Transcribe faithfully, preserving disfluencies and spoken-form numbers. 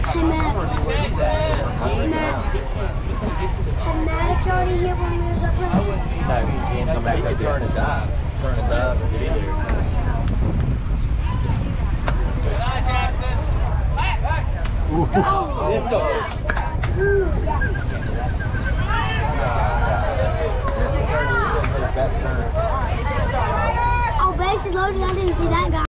Hey, Matt. Matt. Had Maddox already hit when we was up there? No, he can't come back up there. Turn it up. Turn it up and get in there. Good eye, Jackson. Oh. Let's go. Oh, base is loaded. I didn't see that guy.